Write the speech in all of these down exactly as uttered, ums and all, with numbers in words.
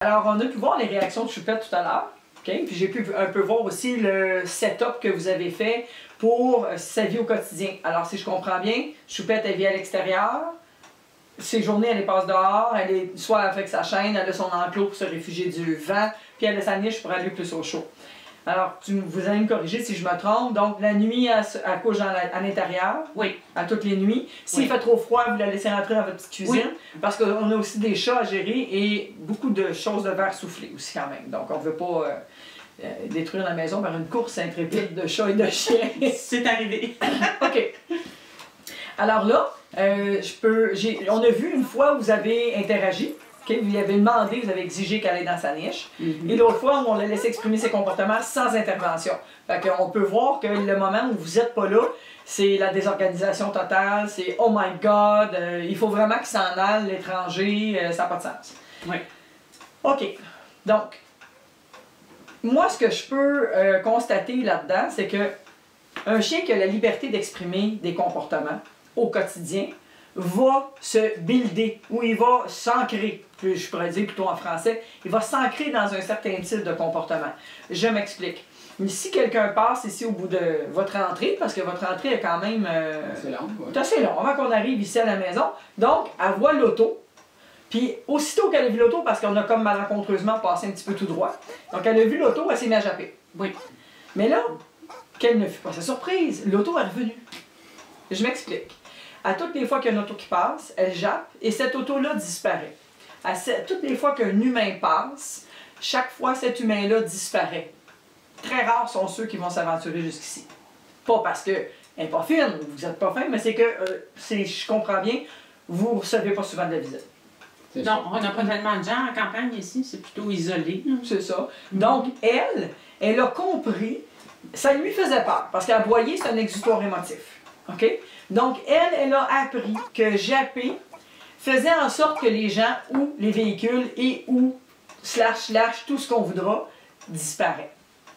Alors, on a pu voir les réactions de Choupette tout à l'heure. Okay? Puis j'ai pu un peu voir aussi le setup que vous avez fait pour sa vie au quotidien. Alors, si je comprends bien, Choupette, elle vit à l'extérieur. Ses journées, elle les passe dehors. Elle est soit avec sa chaîne, elle a son enclos pour se réfugier du vent, puis elle a sa niche pour aller plus au chaud. Alors, tu, vous allez me corriger si je me trompe. Donc, la nuit, elle, elle couche dans la, à l'intérieur. Oui. À toutes les nuits. S'il oui. fait trop froid, vous la laissez rentrer dans votre petite cuisine. Oui. Parce qu'on a aussi des chats à gérer et beaucoup de choses de verre soufflé aussi quand même. Donc, on ne veut pas euh, euh, détruire la maison par une course intrépide de chats et de chiens. C'est arrivé. OK. Alors là, euh, je peux, on a vu une fois où vous avez interagi. Okay, vous lui avez demandé, vous avez exigé qu'elle aille dans sa niche. Mm-hmm. Et l'autre fois, on l'a laissé exprimer ses comportements sans intervention. Fait qu'on peut voir que le moment où vous n'êtes pas là, c'est la désorganisation totale, c'est « Oh my God, euh, il faut vraiment qu'il s'en aille, l'étranger, euh, ça n'a pas de sens. » Oui. OK. Donc, moi, ce que je peux euh, constater là-dedans, c'est que un chien qui a la liberté d'exprimer des comportements au quotidien va se builder, ou il va s'ancrer, je pourrais dire plutôt en français, il va s'ancrer dans un certain type de comportement. Je m'explique. Si quelqu'un passe ici au bout de votre entrée, parce que votre entrée est quand même... Euh, c'est long, ouais. C'est assez long, avant qu'on arrive ici à la maison. Donc, elle voit l'auto, puis aussitôt qu'elle a vu l'auto, parce qu'on a comme malencontreusement passé un petit peu tout droit, donc elle a vu l'auto, elle s'est mise à japper. Oui. Mais là, quelle ne fut pas sa surprise, l'auto est revenue. Je m'explique. À toutes les fois qu'il y a une auto qui passe, elle jappe et cette auto-là disparaît. À toutes les fois qu'un humain passe, chaque fois cet humain-là disparaît. Très rares sont ceux qui vont s'aventurer jusqu'ici. Pas parce qu'elle n'est pas fine, vous n'êtes pas fin, mais c'est que, euh, je comprends bien, vous ne recevez pas souvent de la visite. Non, on n'a pas tellement de gens en campagne ici, c'est plutôt isolé. C'est ça. Donc, elle, elle a compris, ça lui faisait peur, parce qu'elle voyait, c'est un exutoire émotif. OK? Donc, elle, elle a appris que japper faisait en sorte que les gens ou les véhicules et ou slash slash tout ce qu'on voudra disparaît.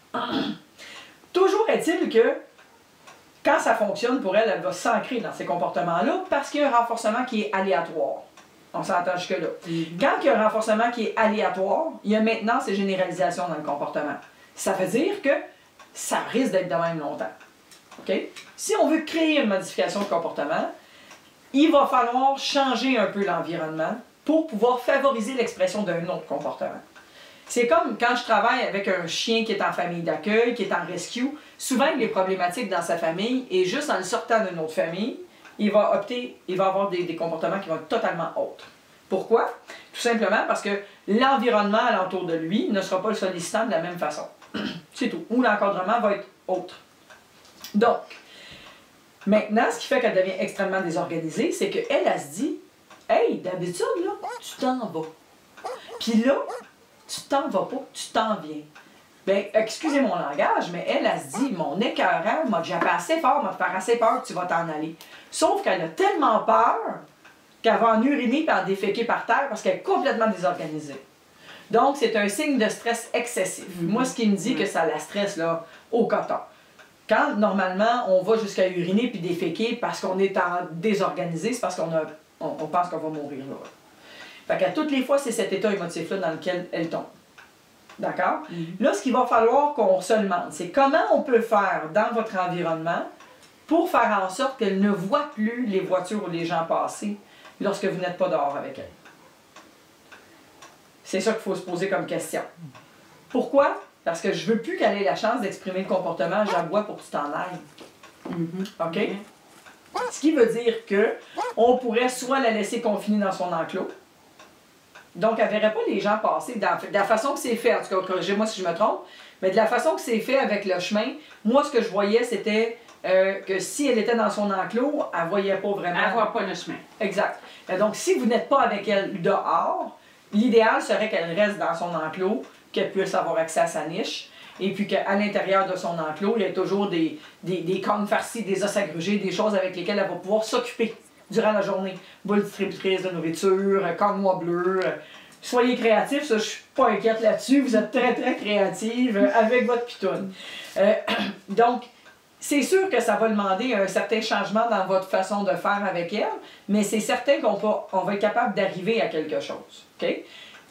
Toujours est-il que quand ça fonctionne pour elle, elle va s'ancrer dans ces comportements-là parce qu'il y a un renforcement qui est aléatoire. On s'entend jusque-là. Mm-hmm. Quand il y a un renforcement qui est aléatoire, il y a maintenant ces généralisations dans le comportement. Ça veut dire que ça risque d'être de même longtemps. Okay? Si on veut créer une modification de comportement, il va falloir changer un peu l'environnement pour pouvoir favoriser l'expression d'un autre comportement. C'est comme quand je travaille avec un chien qui est en famille d'accueil, qui est en rescue, souvent il est problématique dans sa famille et juste en le sortant d'une autre famille, il va opter, il va avoir des, des comportements qui vont être totalement autres. Pourquoi? Tout simplement parce que l'environnement alentour de lui ne sera pas le sollicitant de la même façon. C'est tout. Ou l'encadrement va être autre. Donc, maintenant, ce qui fait qu'elle devient extrêmement désorganisée, c'est qu'elle, elle se dit « Hey, d'habitude, là, tu t'en vas. Puis là, tu t'en vas pas, tu t'en viens. » Bien, excusez mon langage, mais elle, elle se dit « Mon écœurant m'a déjà fait assez fort, m'a fait assez peur que tu vas t'en aller. » Sauf qu'elle a tellement peur qu'elle va en uriner et en déféquer par terre parce qu'elle est complètement désorganisée. Donc, c'est un signe de stress excessif. Mm-hmm. Moi, ce qui me dit mm-hmm. que ça la stresse, là, au coton. Quand, normalement, on va jusqu'à uriner puis déféquer parce qu'on est en désorganisé, c'est parce qu'on a, on, on pense qu'on va mourir là. Fait qu'à toutes les fois, c'est cet état émotif-là dans lequel elle tombe. D'accord? Mm-hmm. Là, ce qu'il va falloir qu'on se demande, c'est comment on peut faire dans votre environnement pour faire en sorte qu'elle ne voit plus les voitures ou les gens passer lorsque vous n'êtes pas dehors avec elle. C'est ça qu'il faut se poser comme question. Pourquoi? Parce que je ne veux plus qu'elle ait la chance d'exprimer le comportement « j'aboie pour que tu t'en ailles mm-hmm. ». OK? Mm-hmm. Ce qui veut dire qu'on pourrait soit la laisser confinée dans son enclos, donc elle ne verrait pas les gens passer, dans, de la façon que c'est fait, en tout cas, corrigez-moi si je me trompe, mais de la façon que c'est fait avec le chemin, moi ce que je voyais c'était euh, que si elle était dans son enclos, elle ne voyait pas vraiment. Elle ne voit pas le chemin. Exact. Et donc si vous n'êtes pas avec elle dehors, l'idéal serait qu'elle reste dans son enclos, qu'elle puisse avoir accès à sa niche, et puis qu'à l'intérieur de son enclos, il y a toujours des, des, des cornes farcies, des os agrugés, des choses avec lesquelles elle va pouvoir s'occuper durant la journée. Boule distributrice de nourriture, corne noix bleue. Soyez créatifs, ça, je suis pas inquiète là-dessus. Vous êtes très, très créative avec votre pitoune. Euh, donc, c'est sûr que ça va demander un certain changement dans votre façon de faire avec elle, mais c'est certain qu'on va, on va être capable d'arriver à quelque chose. Okay?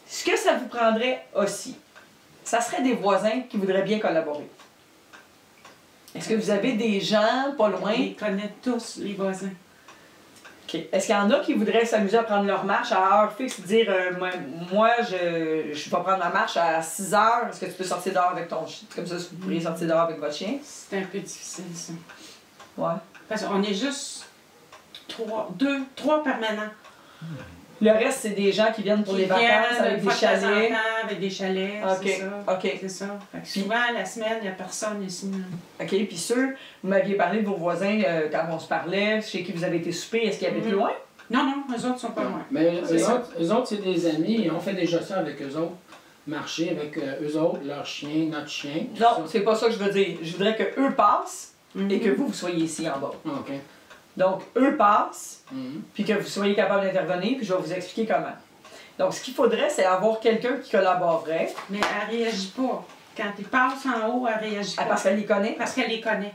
Ce que ça vous prendrait aussi, ça serait des voisins qui voudraient bien collaborer. Est-ce que vous avez des gens pas loin? On les connaît tous, les voisins. OK. Est-ce qu'il y en a qui voudraient s'amuser à prendre leur marche à heure fixe, dire euh, moi, moi, je, je vais prendre ma marche à six heures, est-ce que tu peux sortir dehors avec ton chien? Comme ça, vous pourriez sortir dehors avec votre chien? C'est un peu difficile, ça. Ouais. Parce qu'on est juste trois, deux, trois permanents. Le reste, c'est des gens qui viennent pour Qui les vacances viennent avec une des fois de temps en chalets. temps, avec des chalets, OK. c'est ça. OK. C'est ça. Fait que souvent, la semaine, il n'y a personne ici. OK. Puis ceux, vous m'aviez parlé de vos voisins euh, quand on se parlait, chez qui vous avez été souper, est-ce qu'ils habitent Mhm. loin? Non, non, eux autres sont pas loin. Mais C'est eux ça. autres, eux autres, c'est des amis et on fait déjà ça avec eux autres. Marcher avec euh, eux autres, leur chien, notre chien. tout Non, ça. c'est pas ça que je veux dire. Je voudrais qu'eux passent Mhm. et que vous, vous soyez ici en bas. OK. Donc, eux passent, Mhm. puis que vous soyez capable d'intervenir, puis je vais vous expliquer comment. Donc, ce qu'il faudrait, c'est avoir quelqu'un qui collaborerait. Mais elle réagit pas. Quand ils passent en haut, elle réagit Ah, pas. parce qu'elle les connaît. Parce qu'elle les connaît.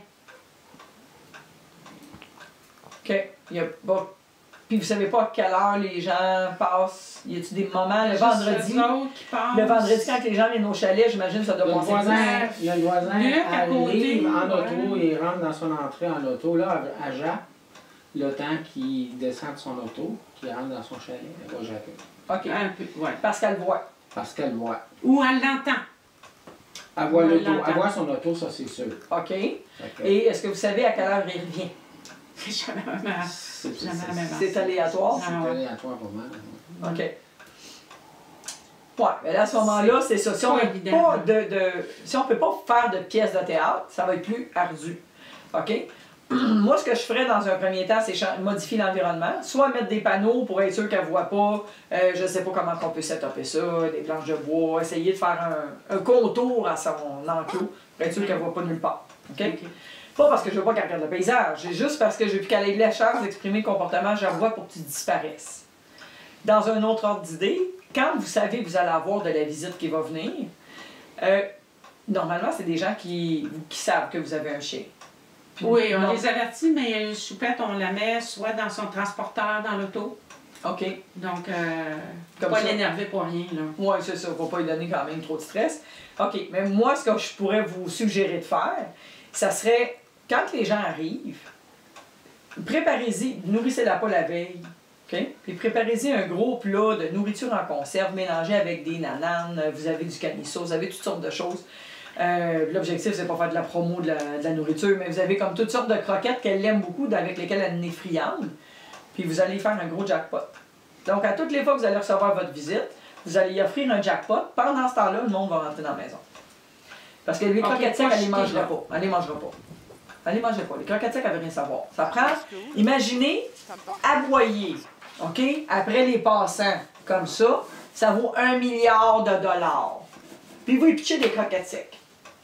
OK. Il y a, bon, puis vous savez pas à quelle heure les gens passent. Y a-t-il des moments, le Juste vendredi? eux autres qui passent. Le vendredi, quand les gens viennent au chalet, j'imagine que ça doit Le passer. voisin, vite. le voisin Luc, à côté, arrive en ouais. auto et rentre dans son entrée en auto, là, à Jacques. Le temps qu'il descend de son auto, qu'il rentre dans son chalet, elle va Jacques. OK. Un peu, ouais. Parce qu'elle voit. Parce qu'elle voit. Ou elle l'entend. Elle voit Ouais, l'auto. elle l'entend. Elle voit son auto, ça c'est sûr. OK. Fait que Et est-ce que vous savez à quelle heure il revient? Jamais la même- c'est jamais la même C'est aléatoire? Ah, c'est ouais. aléatoire pour moi. OK. Ouais, mais là, à ce moment-là, c'est ça. Si on pas ne évident. pas de, de, si on peut pas faire de pièces de théâtre, ça va être plus ardu. OK? Moi, ce que je ferais dans un premier temps, c'est cha- modifier l'environnement. Soit mettre des panneaux pour être sûr qu'elle ne voit pas. Euh, je ne sais pas comment on peut setuper ça, des planches de bois. Essayer de faire un, un contour à son enclos pour être sûr qu'elle ne voit pas nulle part. OK? Ok. Pas parce que je veux pas qu'elle regarde le paysage, c'est juste parce que je veux qu'elle ait la chance d'exprimer le comportement, je la vois pour que tu disparaisses. Dans un autre ordre d'idée, quand vous savez que vous allez avoir de la visite qui va venir, euh, normalement, c'est des gens qui, qui savent que vous avez un chien. Puis, Oui, on non. les avertit, mais une choupette, on la met soit dans son transporteur, dans l'auto. OK. Donc, euh, Comme pas ça. l'énerver pour rien, là. Oui, c'est ça. Il ne faut pas lui donner quand même trop de stress. OK. Mais moi, ce que je pourrais vous suggérer de faire, ça serait, quand les gens arrivent, préparez-y, nourrissez-la pas la veille. OK? Puis préparez-y un gros plat de nourriture en conserve mélangé avec des nananes, vous avez du canisso, vous avez toutes sortes de choses. Euh, L'objectif, c'est pas faire de la promo de la, de la nourriture, mais vous avez comme toutes sortes de croquettes qu'elle aime beaucoup, avec lesquelles elle est friande. Puis vous allez faire un gros jackpot. Donc, à toutes les fois que vous allez recevoir votre visite, vous allez y offrir un jackpot. Pendant ce temps-là, le monde va rentrer dans la maison. Parce que les Ok, croquettes secs, pas elle les jeter, mangera là. pas. Elle les mangera pas. Elle les mangera pas. Les croquettes secs, elle veut rien savoir. Ça prend, imaginez, aboyer, OK? Après les passants, comme ça, ça vaut un milliard de dollars. Puis vous y pitchez des croquettes secs.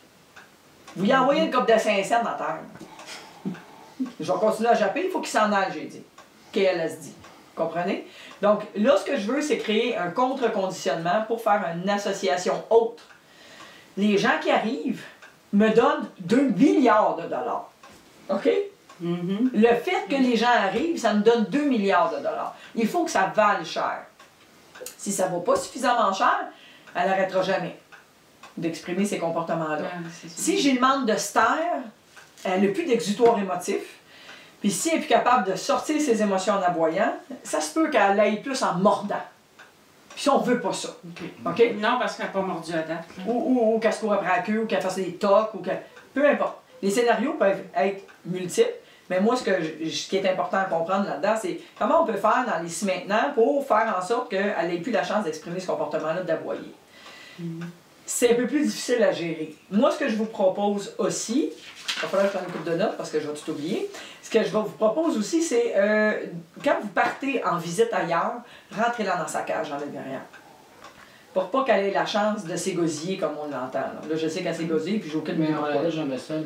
Vous y envoyez une coupe de cinq cents dans la terre. Je vais continuer à japper, il faut qu'il s'en aille, j'ai dit. K L S D. Comprenez? Donc, là, ce que je veux, c'est créer un contre-conditionnement pour faire une association autre. Les gens qui arrivent me donnent deux milliards de dollars. OK? Mhm. Le fait que les gens arrivent, ça me donne deux milliards de dollars. Il faut que ça vale cher. Si ça ne vaut pas suffisamment cher, elle n'arrêtera jamais d'exprimer ces comportements-là. Ouais, c'est ça. Si j'ai demande de se taire, elle n'a plus d'exutoire émotif. Puis si elle n'est plus capable de sortir ses émotions en aboyant, ça se peut qu'elle aille plus en mordant. Puis ça, on ne veut pas ça. Ok. OK? Non, parce qu'elle n'a pas mordu à date. là. Ou, ou, ou qu'elle se court après la queue, ou qu'elle fasse des tocs, ou que... Peu importe. Les scénarios peuvent être multiples, mais moi, ce, que je- ce qui est important à comprendre là-dedans, c'est comment on peut faire dans les ci maintenant pour faire en sorte qu'elle n'ait plus la chance d'exprimer ce comportement-là d'aboyer. C'est un peu plus difficile à gérer. Moi, ce que je vous propose aussi, il va falloir que je prenne une couple de notes parce que je vais tout oublier. Ce que je vous propose aussi, c'est euh, quand vous partez en visite ailleurs, rentrez-la dans sa cage en derrière. Pour pas qu'elle ait la chance de s'égosiller comme on l'entend. Là. Là, je sais qu'elle s'égosille, puis j'ai aucune Mais idée on la pourquoi. laisse jamais seule.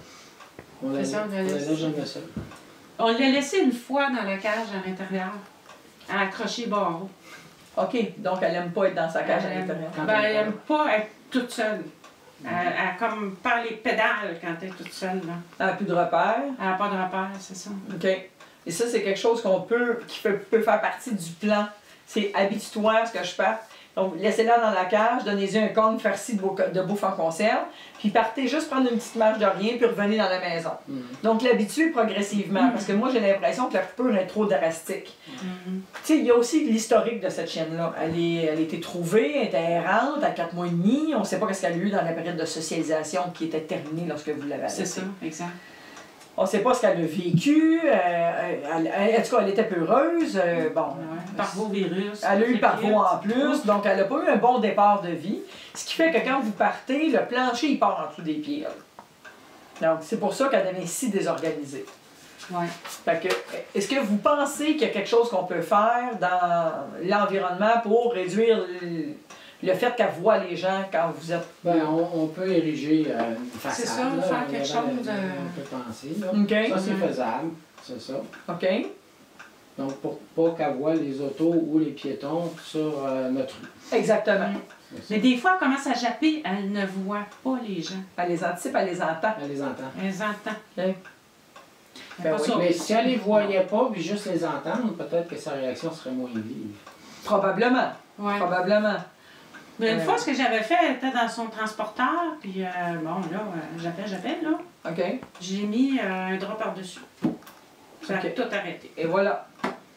On la C'est ça, on la on la laisse. laisse jamais seule. On l'a laissé une fois dans la cage à l'intérieur, à accrocher les barreaux. OK, donc elle n'aime pas être dans sa cage à Elle- l'intérieur. Quand Ben, elle elle est n'aime pas être toute seule. Elle, elle comme par les pédales quand elle est toute seule. Là. Elle n'a plus de repères. Elle n'a pas de repère, c'est ça. OK. Et ça, c'est quelque chose qu'on peut, qui peut, peut faire partie du plan. C'est habitue-toi à ce que je parte. Donc, laissez-la dans la cage, donnez-y un cône farci de, de bouffe en conserve, puis partez juste prendre une petite marche de rien, puis revenez dans la maison. Mm. Donc, l'habituer progressivement, mm. parce que moi, j'ai l'impression que la coupure est trop drastique. Mm. Tu sais, il y a aussi l'historique de cette chienne-là. Elle, est, elle a été trouvée, elle était errante à quatre mois et demi. On ne sait pas ce qu'elle a eu dans la période de socialisation qui était terminée lorsque vous l'avez adoptée. C'est ça, exact. On ne sait pas ce qu'elle a vécu. Euh, elle, elle, en tout cas, elle était peureuse. Euh, bon, ouais, parvovirus. Elle a eu parvo en plus, donc elle n'a pas eu un bon départ de vie. Ce qui fait que quand vous partez, le plancher il part en dessous des pieds. Elle. Donc c'est pour ça qu'elle devient si désorganisée. Ouais. Fait que, est-ce que vous pensez qu'il y a quelque chose qu'on peut faire dans l'environnement pour réduire le, le fait qu'elle voit les gens quand vous êtes... Ben, on, on peut ériger euh, une façade. C'est ça, là, faire quelque chose... On Euh... peut penser. Là. Okay. Ça, c'est faisable. C'est ça. OK. Donc, pour pas qu'elle voit les autos ou les piétons sur euh, notre rue. Exactement. Mm. Mais des fois, elle commence à japper, elle ne voit pas les gens. Elle les anticipe, elle les entend. Elle les entend. Elle les entend. Okay. Ben oui. Mais si elle les voyait pas, puis juste les entendre, peut-être que sa réaction serait moins vive. Probablement. Ouais. Probablement. Mais une euh... fois, ce que j'avais fait, elle était dans son transporteur, puis euh, bon, là, euh, j'appelle, j'appelle, là. OK. J'ai mis euh, un drap par-dessus. Ça okay. a tout arrêté. Et voilà.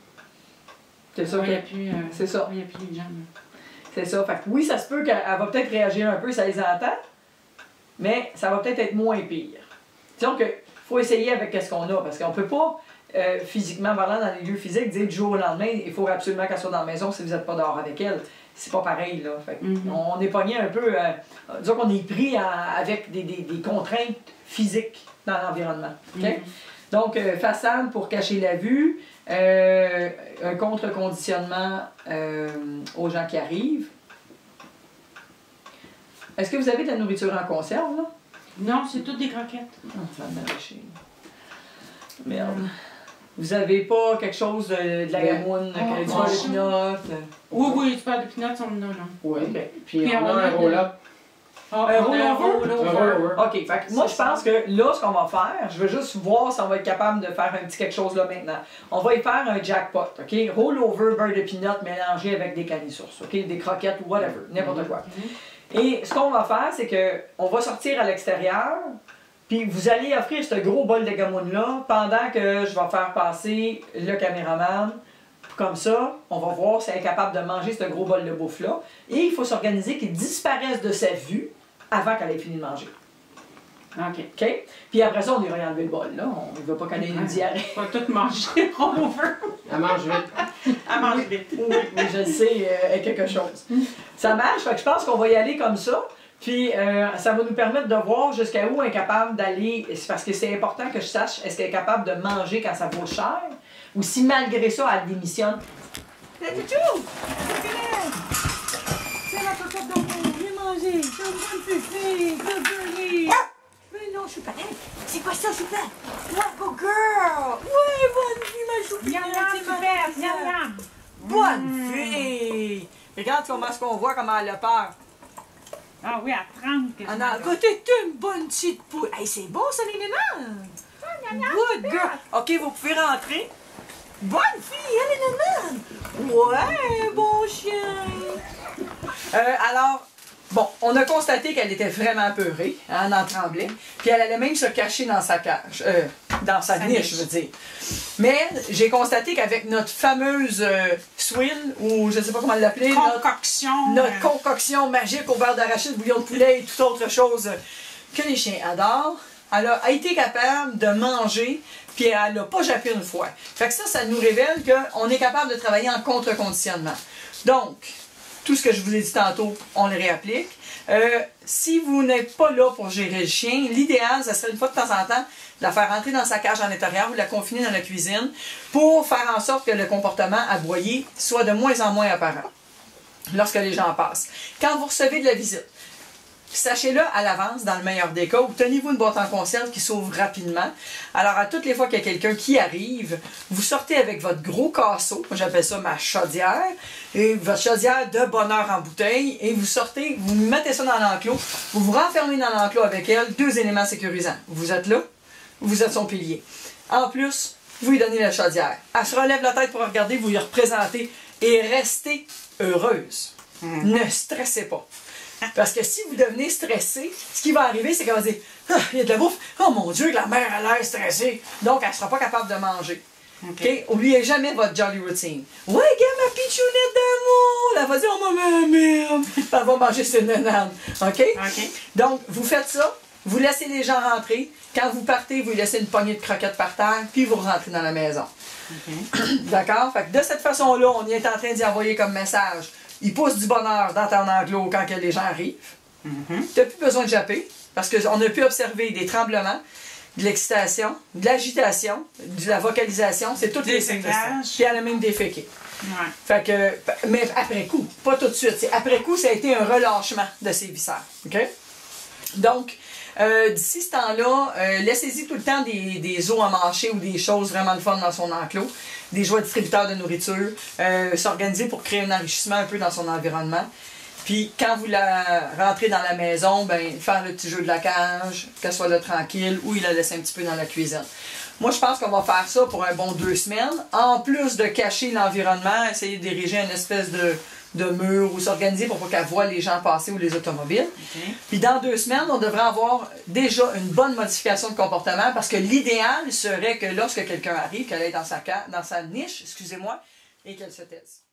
C'est ça. Il n'y a plus, euh, c'est ça. Il n'y a plus les gens. C'est ça. Fait que oui, ça se peut qu'elle va peut-être réagir un peu, ça les entend, mais ça va peut-être être moins pire. Disons que faut essayer avec ce qu'on a, parce qu'on ne peut pas, euh, physiquement parlant, dans les lieux physiques, dire du jour au lendemain, il faut absolument qu'elle soit dans la maison si vous n'êtes pas dehors avec elle. C'est pas pareil, là. Fait que mm-hmm. On est pogné un peu, euh, disons qu'on est pris en, avec des, des, des contraintes physiques dans l'environnement. Okay? Mm-hmm. Donc, euh, façade pour cacher la vue, euh, un contre-conditionnement euh, aux gens qui arrivent. Est-ce que vous avez de la nourriture en conserve, là? Non, c'est toutes des croquettes. Oh, ça va m'arracher. Merde. Vous avez pas quelque chose de, de la gamoune, oh, du oh, beurre de pinot? Oui, oui, du beurre de pinot, on me donne. Oui. Okay. Puis, Puis on, on a un roll-up. Oh, un rollover? Roll OK, fait que moi je pense que là, ce qu'on va faire, je veux juste voir si on va être capable de faire un petit quelque chose là maintenant. On va y faire un jackpot, OK? Rollover, beurre de pinot mélangé avec des canisources, OK? Des croquettes ou whatever, n'importe quoi. Mm-hmm. Et ce qu'on va faire, c'est qu'on va sortir à l'extérieur, puis vous allez offrir ce gros bol de gamoune-là pendant que je vais faire passer le caméraman. Comme ça, on va voir si elle est capable de manger ce gros bol de bouffe-là. Et il faut s'organiser qu'il disparaisse de sa vue avant qu'elle ait fini de manger. OK. OK? Puis après ça, on ira enlever le bol, là. On ne veut pas qu'elle ait une diarrhée. On va tout manger, on veut. Elle mange vite. Elle mange vite. Oui, oui, je le sais, euh, quelque chose. Ça marche, fait que je pense qu'on va y aller comme ça. Puis euh, ça va nous permettre de voir jusqu'à où elle est capable d'aller. Parce que c'est important que je sache, est-ce qu'elle est capable de manger quand ça vaut cher? Ou si malgré ça, elle démissionne. C'est tout! C'est la cocotte d'amour, viens manger! C'est une bonne fille, good girlie! Mais non, je suis pas elle. C'est quoi ça, super? Ouais, good girl! Ouais, bonne fille, ma choupette! Yam yam, super! Yam yam! Bonne fille! Regarde comment est-ce qu'on voit comment elle a peur. Ah oui, à trente. On a côté une bonne petite poule. Hey, c'est bon, ça, les nénans! Good girl! OK, vous pouvez rentrer. Bonne fille, elle est nénane! Ouais, bon chien! Euh, alors, bon, on a constaté qu'elle était vraiment apeurée, hein, elle en tremblait, puis elle allait même se cacher dans sa cage, euh, dans sa, sa niche, niche, je veux dire. Mais j'ai constaté qu'avec notre fameuse euh, swill, ou je ne sais pas comment l'appeler, concoction, notre, notre concoction magique au beurre d'arachide, bouillon de poulet et toute autre chose que les chiens adorent, elle a été capable de manger, puis elle n'a pas jappé une fois. Fait que ça, ça nous révèle qu'on est capable de travailler en contre-conditionnement. Donc, tout ce que je vous ai dit tantôt, on le réapplique. Euh, si vous n'êtes pas là pour gérer le chien, l'idéal, ça serait une fois de temps en temps, de la faire rentrer dans sa cage à l'intérieur, ou la confiner dans la cuisine, pour faire en sorte que le comportement aboyé soit de moins en moins apparent lorsque les gens passent. Quand vous recevez de la visite, sachez-le à l'avance, dans le meilleur des cas, ou tenez-vous une boîte en conserve qui s'ouvre rapidement. Alors, à toutes les fois qu'il y a quelqu'un qui arrive, vous sortez avec votre gros casseau, moi j'appelle ça ma chaudière, et votre chaudière de bonheur en bouteille, et vous sortez, vous mettez ça dans l'enclos, vous vous renfermez dans l'enclos avec elle, deux éléments sécurisants. Vous êtes là, vous êtes son pilier. En plus, vous lui donnez la chaudière. Elle se relève la tête pour regarder, vous lui représentez, et restez heureuse. Mm-hmm. Ne stressez pas. Parce que si vous devenez stressé, ce qui va arriver, c'est qu'elle va dire ah, il y a de la bouffe. Oh mon Dieu, que la mère a l'air stressée. Donc, elle ne sera pas capable de manger. OK? Okay? Oubliez jamais votre jolly routine. Ouais, regarde ma pitchounette d'amour. Elle va dire oh, maman, merde. Elle va manger ses nénanes. OK? OK. Donc, vous faites ça. Vous laissez les gens rentrer. Quand vous partez, vous laissez une poignée de croquettes par terre, puis vous rentrez dans la maison. Okay. D'accord? Fait que de cette façon-là, on est en train d'y envoyer comme message. Il pousse du bonheur dans ton enclos quand que les gens arrivent. Mm-hmm. Tu n'as plus besoin de japper, parce qu'on a pu observer des tremblements, de l'excitation, de l'agitation, de la vocalisation. C'est toutes les signes de stress. Puis elle a même déféqué. Ouais. Fait que, mais après coup, pas tout de suite. Après coup, ça a été un relâchement de ses viscères. OK? Donc, Euh, d'ici ce temps-là, euh, laissez-y tout le temps des, des os à mâcher ou des choses vraiment de fun dans son enclos, des joies distributeurs de nourriture, euh, s'organiser pour créer un enrichissement un peu dans son environnement. Puis quand vous la rentrez dans la maison, ben faire le petit jeu de la cage, qu'elle soit là tranquille, ou il la laisse un petit peu dans la cuisine. Moi, je pense qu'on va faire ça pour un bon deux semaines. En plus de cacher l'environnement, essayer de diriger une espèce de... de mur ou s'organiser pour pas qu'elle voie les gens passer ou les automobiles. Okay. Puis dans deux semaines, on devrait avoir déjà une bonne modification de comportement parce que l'idéal serait que lorsque quelqu'un arrive, qu'elle est dans sa, dans sa niche, excusez-moi, et qu'elle se taise.